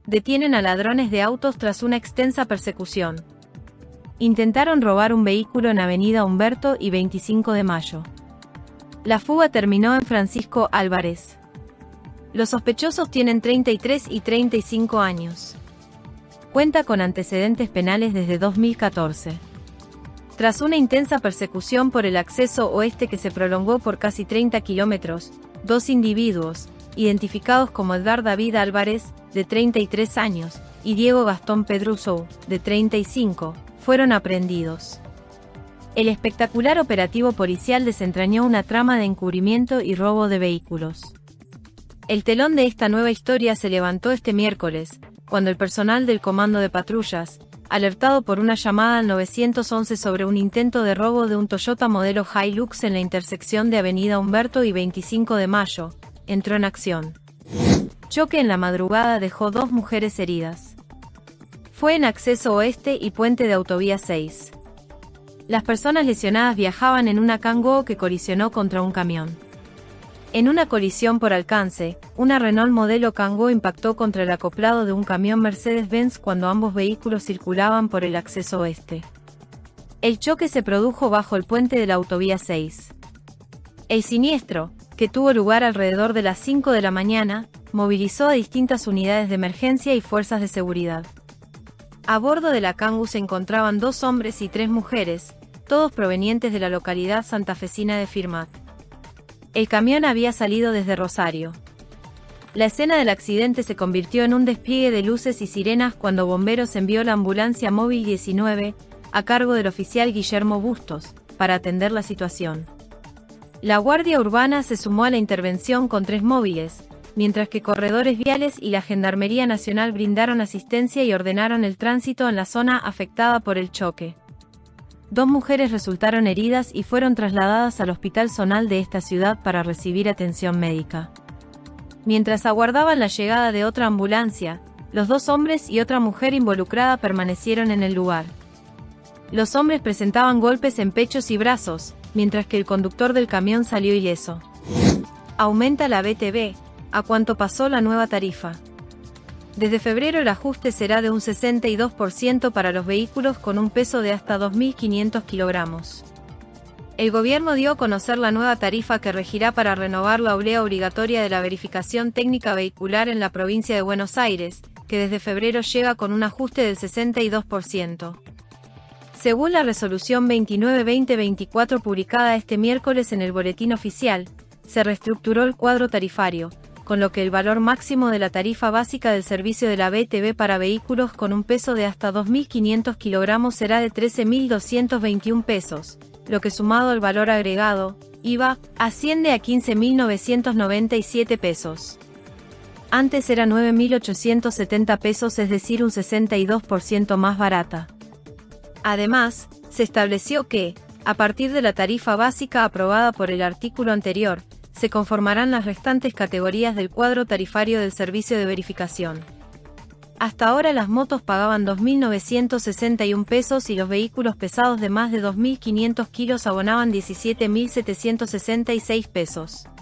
Detienen a ladrones de autos tras una extensa persecución. Intentaron robar un vehículo en Avenida Humberto y 25 de Mayo. La fuga terminó en Francisco Álvarez. Los sospechosos tienen 33 y 35 años. Cuenta con antecedentes penales desde 2014. Tras una intensa persecución por el acceso oeste que se prolongó por casi 30 kilómetros, dos individuos, identificados como Edgar David Álvarez, de 33 años, y Diego Gastón Pedruso, de 35, fueron aprehendidos. El espectacular operativo policial desentrañó una trama de encubrimiento y robo de vehículos. El telón de esta nueva historia se levantó este miércoles, cuando el personal del Comando de Patrullas, alertado por una llamada al 911 sobre un intento de robo de un Toyota modelo Hilux en la intersección de Avenida Humberto y 25 de Mayo, entró en acción. Choque en la madrugada dejó 2 mujeres heridas. Fue en acceso oeste y puente de Autovía 6. Las personas lesionadas viajaban en una Kangoo que colisionó contra un camión. En una colisión por alcance, una Renault modelo Kangoo impactó contra el acoplado de un camión Mercedes-Benz cuando ambos vehículos circulaban por el acceso oeste. El choque se produjo bajo el puente de la Autovía 6. El siniestro, que tuvo lugar alrededor de las 5 de la mañana, movilizó a distintas unidades de emergencia y fuerzas de seguridad. A bordo de la Kangoo se encontraban 2 hombres y 3 mujeres, todos provenientes de la localidad santafesina de Firmat. El camión había salido desde Rosario. La escena del accidente se convirtió en un despliegue de luces y sirenas cuando bomberos envió la ambulancia móvil 19, a cargo del oficial Guillermo Bustos, para atender la situación. La Guardia Urbana se sumó a la intervención con 3 móviles, mientras que corredores viales y la Gendarmería Nacional brindaron asistencia y ordenaron el tránsito en la zona afectada por el choque. 2 mujeres resultaron heridas y fueron trasladadas al Hospital Zonal de esta ciudad para recibir atención médica. Mientras aguardaban la llegada de otra ambulancia, los 2 hombres y otra mujer involucrada permanecieron en el lugar. Los hombres presentaban golpes en pechos y brazos, mientras que el conductor del camión salió ileso. Aumenta la BTV, ¿a cuánto pasó la nueva tarifa? Desde febrero el ajuste será de un 62% para los vehículos con un peso de hasta 2.500 kilogramos. El gobierno dio a conocer la nueva tarifa que regirá para renovar la oblea obligatoria de la verificación técnica vehicular en la provincia de Buenos Aires, que desde febrero llega con un ajuste del 62%. Según la resolución 29/2024 publicada este miércoles en el Boletín Oficial, se reestructuró el cuadro tarifario, con lo que el valor máximo de la tarifa básica del servicio de la BTV para vehículos con un peso de hasta 2.500 kilogramos será de 13.221 pesos, lo que sumado al valor agregado, IVA, asciende a 15.997 pesos. Antes era 9.870 pesos, es decir, un 62% más barata. Además, se estableció que, a partir de la tarifa básica aprobada por el artículo anterior, se conformarán las restantes categorías del cuadro tarifario del servicio de verificación. Hasta ahora las motos pagaban 2.961 pesos y los vehículos pesados de más de 2.500 kilos abonaban 17.766 pesos.